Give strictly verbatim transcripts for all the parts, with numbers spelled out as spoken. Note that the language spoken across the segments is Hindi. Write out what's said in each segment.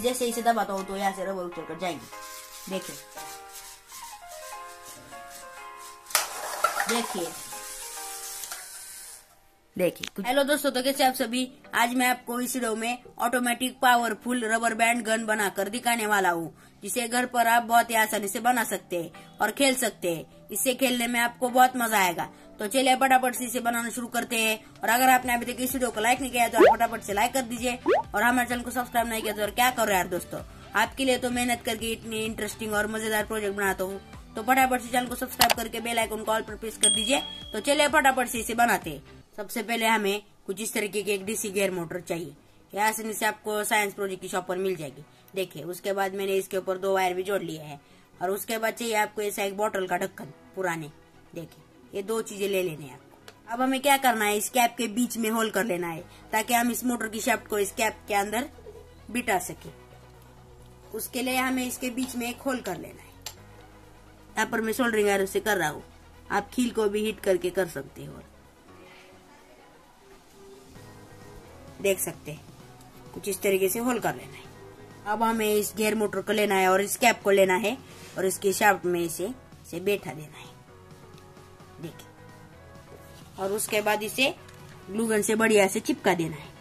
जैसे इसे दबाता हूँ तो यहाँ से रबर उतर कर जाएगी। देखिए देखिए देखिए। हेलो दोस्तों, तो कैसे आप सभी। आज मैं आपको इस वीडियो में automatic powerful rubber band gun बनाकर दिखाने वाला हूँ, जिसे घर पर आप बहुत ही आसानी से बना सकते हैं और खेल सकते हैं। इससे खेलने में आपको बहुत मजा आएगा। तो चलिए फटाफट से इसे बनाना शुरू करते हैं। और अगर आपने अभी तक इस वीडियो को लाइक नहीं किया तो आप फटाफट से लाइक कर दीजिए, और हमारे चैनल को सब्सक्राइब नहीं किया तो क्या करो यार दोस्तों। आपके लिए तो मेहनत करके इतनी इंटरेस्टिंग और मजेदार प्रोजेक्ट बनाता हूँ, तो फटाफट से चैनल को सब्सक्राइब करके बेल आइकन को ऑल पर प्रेस कर दीजिए। तो चलिए फटाफट से इसे बनाते हैं। सबसे पहले हमें कुछ इस तरीके की एक डीसी गेयर मोटर चाहिए। यह आसानी से आपको साइंस प्रोजेक्ट की शॉप पर मिल जाएगी। देखिए, उसके बाद मैंने इसके ऊपर दो वायर भी जोड़ लिए हैं। और उसके बाद चाहिए आपको ऐसा एक बोतल का ढक्कन पुराने। देखिए, ये दो चीजें ले लेने हैं आपको। अब हमें क्या करना है, इस कैप के बीच में होल कर लेना है, ताकि हम इस मोटर की शाफ्ट को इस कैप के अंदर बिठा सके। उसके लिए हमें इसके बीच में एक होल कर लेना है। यहाँ पर मैं सोल्डरिंग आयरन से कर रहा हूँ, आप खील को भी हीट करके कर सकते हो। देख सकते हैं, कुछ इस तरीके से होल कर लेना है। अब हमें इस गियर मोटर को लेना है और इस कैप को लेना है और इसके शाफ्ट में इसे इसे बैठा देना है। देखिए, और उसके बाद इसे ग्लू गन से बढ़िया से चिपका देना है।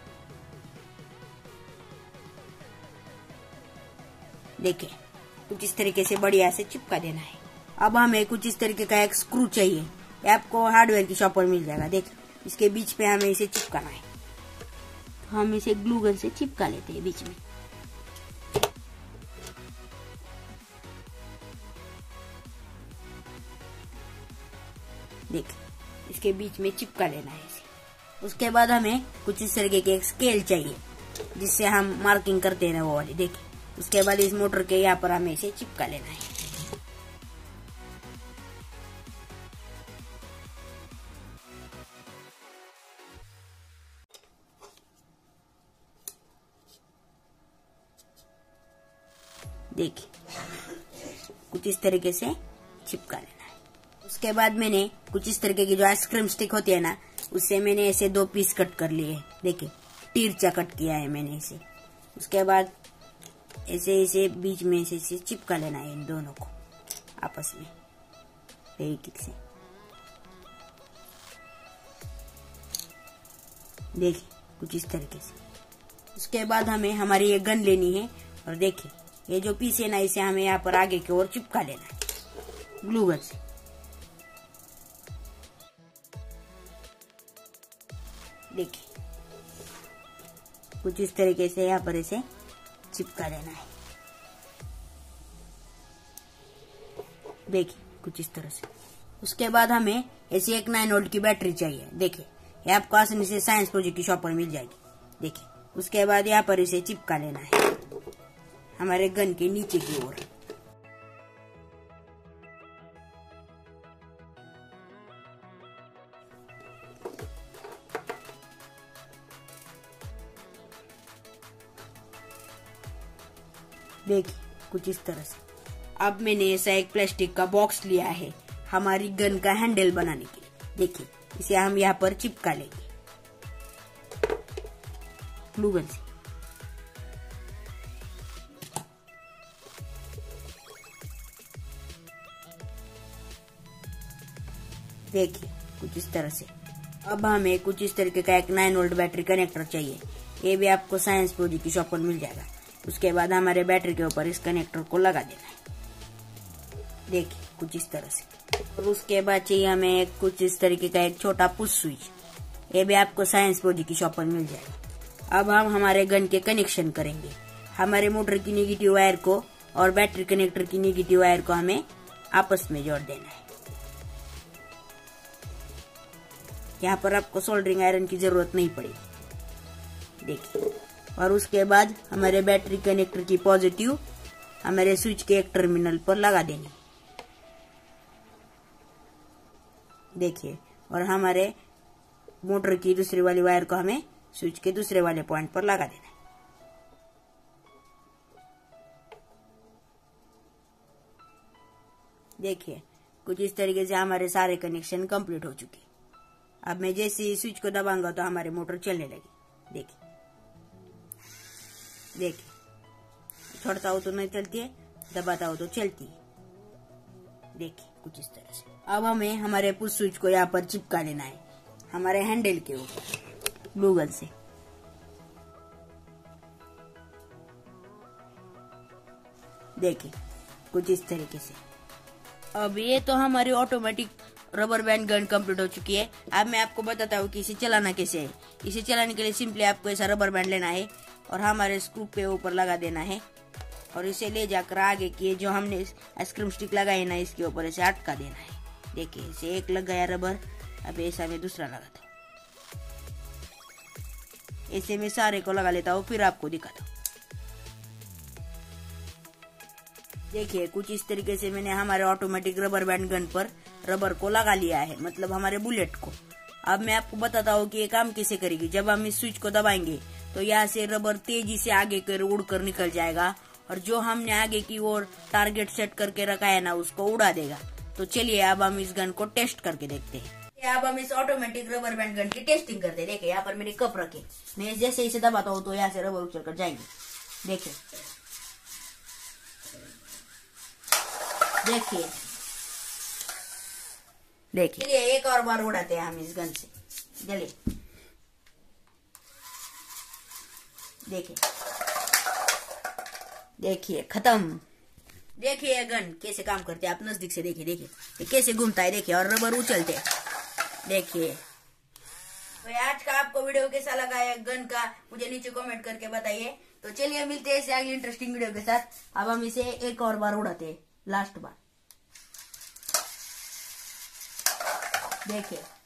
देखिए, कुछ इस तरीके से बढ़िया से चिपका देना है। अब हमें कुछ इस तरीके का एक स्क्रू चाहिए। ये आपको हार्डवेयर की शॉप पर मिल जाएगा। देख, इसके बीच पे हमें इसे चिपकाना है। तो हम इसे ग्लू गन से चिपका लेते हैं बीच में। देख, इसके बीच में चिपका लेना है इसे। उसके बाद हमें कुछ इस तरीके की एक स्केल चाहिए, जिससे हम मार्किंग करते हैं वो वाली। देखिए, उसके बाद इस मोटर के यहाँ पर हमें इसे चिपका लेना है। देखिए, कुछ इस तरीके से चिपका लेना है। उसके बाद मैंने कुछ इस तरीके की जो आइसक्रीम स्टिक होती है ना, उससे मैंने ऐसे दो पीस कट कर लिए। देखिए, तिरछा कट किया है मैंने इसे। उसके बाद ऐसे इसे बीच में ऐसे इसे चिपका लेना है, इन दोनों को आपस में फेविक्विक से। देखिए, कुछ इस तरीके से। उसके बाद हमें हमारी ये गन लेनी है, और देखिए, ये जो पीस है ना, इसे हमें यहाँ पर आगे की ओर चिपका लेना है ग्लू गन से। देखिए, कुछ इस तरीके से यहाँ पर इसे चिपका लेना है। देखिए, कुछ इस तरह से। उसके बाद हमें ऐसी एक नाइन वोल्ट की बैटरी चाहिए। देखिए, ये आपको आसानी से साइंस प्रोजेक्ट की शॉप पर मिल जाएगी। देखिए, उसके बाद यहाँ पर इसे चिपका लेना है हमारे गन के नीचे की ओर। देखिए, कुछ इस तरह से। अब मैंने ऐसा एक प्लास्टिक का बॉक्स लिया है हमारी गन का हैंडल बनाने के लिए। देखिए, इसे हम यहाँ पर चिपका लेंगे ग्लू गन से। देखिए, कुछ इस तरह से। अब हमें कुछ इस तरीके का एक नाइन वोल्ट बैटरी कनेक्टर चाहिए। ये भी आपको साइंस प्रोजेक्ट की शॉप पर मिल जाएगा। उसके बाद हमारे बैटरी के ऊपर इस कनेक्टर को लगा देना है। देखिए, कुछ इस तरह से। और उसके बाद चाहिए हमें कुछ इस तरीके का एक छोटा पुश स्विच। ये भी आपको साइंस प्रोजेक्ट की शॉप पर मिल जाएगा। अब हम हमारे गन के कनेक्शन करेंगे। हमारे मोटर की नेगेटिव वायर को और बैटरी कनेक्टर की नेगेटिव वायर को हमें आपस में जोड़ देना है। यहाँ पर आपको सोल्डरिंग आयरन की जरूरत नहीं पड़ेगी। देखिए, और उसके बाद हमारे बैटरी कनेक्टर की पॉजिटिव हमारे स्विच के एक टर्मिनल पर लगा देनी। देखिए, और हमारे मोटर की दूसरी वाली वायर को हमें स्विच के दूसरे वाले पॉइंट पर लगा देना है। देखिए, कुछ इस तरीके से हमारे सारे कनेक्शन कंप्लीट हो चुके। अब मैं जैसे ही स्विच को दबाऊंगा तो हमारे मोटर चलने लगी। देखिए देखिए छोड़ता हो तो नहीं चलती है, दबाता हो तो चलती है। देखिए कुछ इस तरह से। अब हमें हमारे पुश स्विच को यहाँ पर चिपका लेना है हमारे हैंडल के ऊपर ग्लू गन से। देखिए कुछ इस तरीके से। अब ये तो हमारी automatic rubber band gun complete हो चुकी है। अब मैं आपको बताता हूँ कि इसे चलाना कैसे है। इसे चलाने के लिए सिंपली आपको ऐसा रबर बैंड लेना है और हमारे स्क्रू पे ऊपर लगा देना है और इसे ले जाकर आगे की जो हमने आइसक्रीम स्टिक लगाई ना इसके ऊपर ऐसे अटका देना है। देखिए इसे एक लग गया रबर। अब ऐसा मैं दूसरा लगाता हूँ। ऐसे मैं सारे को लगा लेता हूँ फिर आपको दिखाता हूँ। देखिए कुछ इस तरीके से मैंने हमारे ऑटोमेटिक रबर बैंड गन पर रबर को लगा लिया है, मतलब हमारे बुलेट को। अब मैं आपको बताता हूँ कि ये काम कैसे करेगी। जब हम इस स्विच को दबाएंगे तो यहाँ से रबर तेजी से आगे कर उड़कर निकल जाएगा और जो हमने आगे की ओर टारगेट सेट करके रखा है ना उसको उड़ा देगा। तो चलिए अब हम इस गन को टेस्ट करके देखते हैं। अब हम इस ऑटोमेटिक रबर बैंड गन की टेस्टिंग करते हैं। देखिए यहाँ पर मैंने कप रखे, मैं जैसे इसे दबाता हूँ तो यहाँ से रबर उछल कर जाएंगे। देखिए देखिए देखिए एक और बार उड़ाते हैं हम इस गन से। चलिए देखिए देखिए खत्म। देखिए ये गन कैसे काम करते हैं, आप नजदीक से देखिए। देखिए ये कैसे घूमता है, देखिए, और रबर उछलते हैं। देखिए तो आज का आपको वीडियो कैसा लगा है गन का, मुझे नीचे कमेंट करके बताइए। तो चलिए मिलते हैं ऐसे अगली इंटरेस्टिंग वीडियो के साथ। अब हम इसे एक और बार उड़ाते हैं, लास्ट बार। देखिए